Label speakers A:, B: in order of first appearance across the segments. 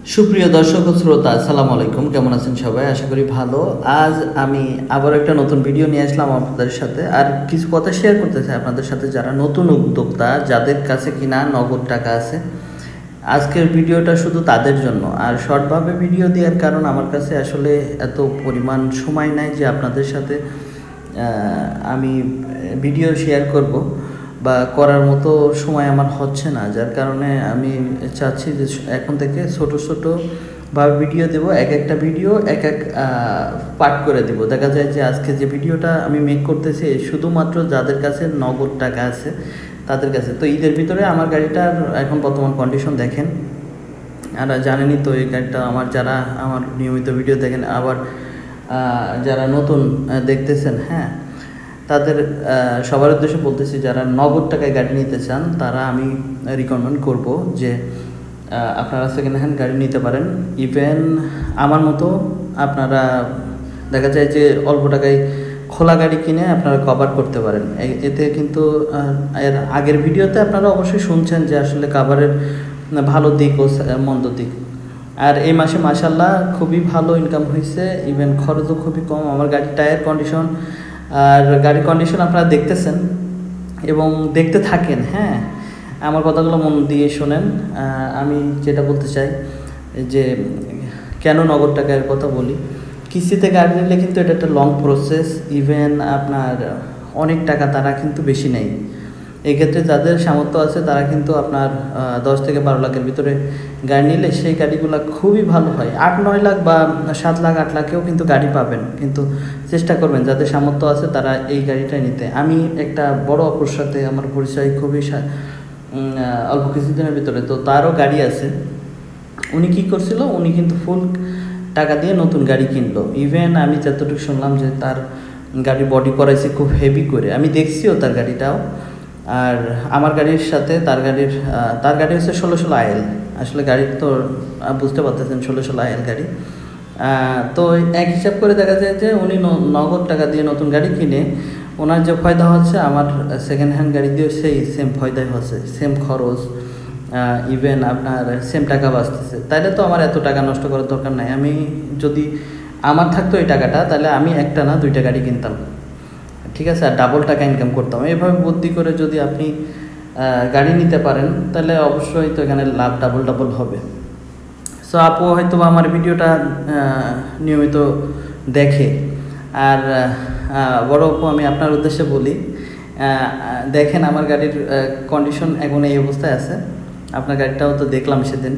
A: সুপ্রিয় দর্শক ও শ্রোতা, আসসালামু আলাইকুম। কেমন আছেন সবাই? আশা করি ভালো। আজ আমি আবার একটা নতুন ভিডিও নিয়ে আসলাম আপনাদের সাথে, আর কিছু কথা শেয়ার করতে চাই আপনাদের সাথে, যারা নতুন উদ্যোক্তা, যাদের কাছে কিনা নগদ টাকা আছে। আজকের ভিডিওটা শুধু তাদের জন্য। আর শর্টভাবে ভিডিও দেওয়ার কারণ, আমার কাছে আসলে এত পরিমাণ সময় নাই যে আপনাদের সাথে আমি ভিডিও শেয়ার করব বা করার মতো সময় আমার হচ্ছে না, যার কারণে আমি চাচ্ছি যে এখন থেকে ছোটো ছোটোভাবে ভিডিও দেব। একটা ভিডিও এক পার্ট করে দেব। দেখা যায় যে আজকে যে ভিডিওটা আমি মেক করতেছি শুধুমাত্র যাদের কাছে নগদ টাকা আছে তাদের কাছে। তো ঈদের ভিতরে আমার গাড়িটার এখন বর্তমান কন্ডিশন দেখেন, আর জানেনই তো এই গাড়িটা যারা আমার নিয়মিত ভিডিও দেখেন, আবার যারা নতুন দেখতেছেন, হ্যাঁ, তাদের সবার উদ্দেশ্যে বলতেছি, যারা নগদ টাকায় গাড়ি নিতে চান তারা আমি রিকমেন্ড করব যে আপনারা সেকেন্ড হ্যান্ড গাড়ি নিতে পারেন। ইভেন আমার মতো আপনারা দেখা যায় যে অল্প টাকায় খোলা গাড়ি কিনে আপনারা কভার করতে পারেন। এতে কিন্তু এর আগের ভিডিওতে আপনারা অবশ্যই শুনছেন যে আসলে কভারের ভালো দিক ও মন্দ দিক। আর এই মাসে মাশাআল্লাহ খুবই ভালো ইনকাম হয়েছে, ইভেন খরচও খুবই কম। আমার গাড়ির টায়ার কন্ডিশন আর গাড়ির কন্ডিশন আপনারা দেখতেছেন এবং দেখতে থাকেন। হ্যাঁ, আমার কথাগুলো মন দিয়ে শোনেন। আমি যেটা বলতে চাই যে কেন নগদ টাকার কথা বলি, কিস্তিতে গাড়ি নিলে কিন্তু এটা একটা লং প্রসেস। ইভেন আপনার অনেক টাকা তারা কিন্তু বেশি নেয়। এক্ষেত্রে যাদের সামর্থ্য আছে তারা কিন্তু আপনার 10 থেকে 12 লাখের ভিতরে গাড়ি নিলে সেই গাড়িগুলো খুবই ভালো হয়। 8-9 লাখ বা 7 লাখ 8 লাখেও কিন্তু গাড়ি পাবেন, কিন্তু চেষ্টা করবেন যাদের সামর্থ্য আছে তারা এই গাড়িটা নিতে। আমি একটা বড় অপর সাথে আমার পরিচয় খুবই অল্প কিছুদিনের ভিতরে, তো তারও গাড়ি আছে। উনি কি করছিল, উনি কিন্তু ফুল টাকা দিয়ে নতুন গাড়ি কিনলো। ইভেন আমি যতটুকু শুনলাম যে তার গাড়ি বডি করাইছে খুব হেভি করে, আমি দেখছিও তার গাড়িটাও। আর আমার গাড়ির সাথে তার গাড়ি হচ্ছে 16 আইএল। আসলে গাড়ির তো বুঝতে পারতেছেন 16 আইএল গাড়ি। তো এক হিসাব করে দেখা যায় যে উনি নগদ টাকা দিয়ে নতুন গাড়ি কিনে ওনার যে ফায়দা হচ্ছে, আমার সেকেন্ড হ্যান্ড গাড়ি দিয়ে সেই সেম ফায়দাই হচ্ছে, সেম খরচ, ইভেন আপনার সেম টাকা বাঁচতেছে। তাইলে তো আমার এত টাকা নষ্ট করার দরকার নাই। আমি যদি আমার থাকতো এই টাকাটা, তাহলে আমি একটা না 2টা গাড়ি কিনতাম, ঠিক আছে, আর ডাবল টাকা ইনকাম করতাম। এইভাবে বুদ্ধি করে যদি আপনি গাড়ি নিতে পারেন তাহলে অবশ্যই তো এখানে লাভ ডাবল হবে। সো আপু হয়তো আমার ভিডিওটা নিয়মিত দেখে। আর বড় আপু, আমি আপনার উদ্দেশ্যে বলি, দেখেন আমার গাড়ির কন্ডিশন এখন এই অবস্থায় আছে। আপনার গাড়িটাও তো দেখলাম সেদিন।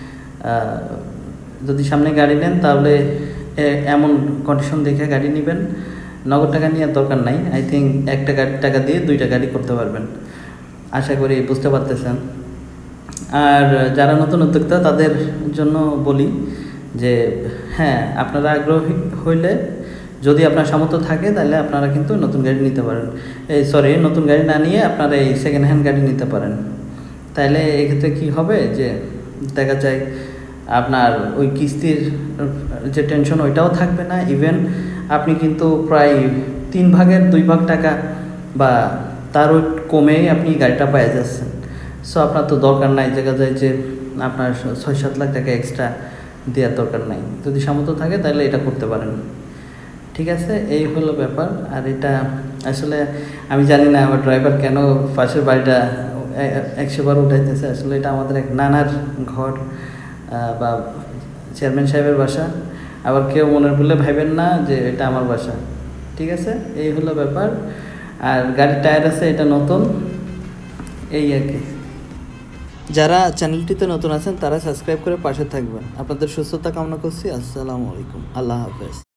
A: যদি সামনে গাড়ি নেন তাহলে এমন কন্ডিশন দেখে গাড়ি নেবেন। নগদ টাকা নেওয়ার দরকার নাই। আই থিঙ্ক একটা গাড়ির টাকা দিয়ে 2টা গাড়ি করতে পারবেন, আশা করি বুঝতে পারতেছেন। আর যারা নতুন উদ্যোক্তা তাদের জন্য বলি যে হ্যাঁ, আপনারা আগ্রহী হইলে, যদি আপনার সামর্থ্য থাকে, তাহলে আপনারা কিন্তু নতুন গাড়ি নিতে পারেন। নতুন গাড়ি না নিয়ে আপনারা এই সেকেন্ড হ্যান্ড গাড়ি নিতে পারেন। তাহলে এক্ষেত্রে কি হবে যে দেখা যায় আপনার ওই কিস্তির যে টেনশন ওইটাও থাকবে না। ইভেন আপনি কিন্তু প্রায় 3 ভাগের 2 ভাগ টাকা বা তারও কমেই আপনি গাড়িটা পেয়ে যাচ্ছেন। সো আপনার তো দরকার নাই, দেখা যায় যে আপনার 6-7 লাখ টাকা এক্সট্রা দেওয়ার দরকার নাই। যদি সামর্থ্য থাকে তাহলে এটা করতে পারেন, ঠিক আছে। এই হলো ব্যাপার। আর এটা আসলে আমি জানি না আমার ড্রাইভার কেন পাশের বাড়িটা 100 বার উঠাইতেছে। আসলে এটা আমাদের এক নানার ঘর বা চেয়ারম্যান সাহেবের বাসা। আবার কেউ মনে বলে ভাবেন না যে এটা আমার বাসা, ঠিক আছে। এই হলো ব্যাপার। আর গাড়ির টায়ার আছে, এটা নতুন, এই আর কি। যারা চ্যানেলটিতে নতুন আছেন তারা সাবস্ক্রাইব করে পাশে থাকবেন। আপনাদের সুস্থতা কামনা করছি। আসসালামু আলাইকুম, আল্লাহ হাফেজ।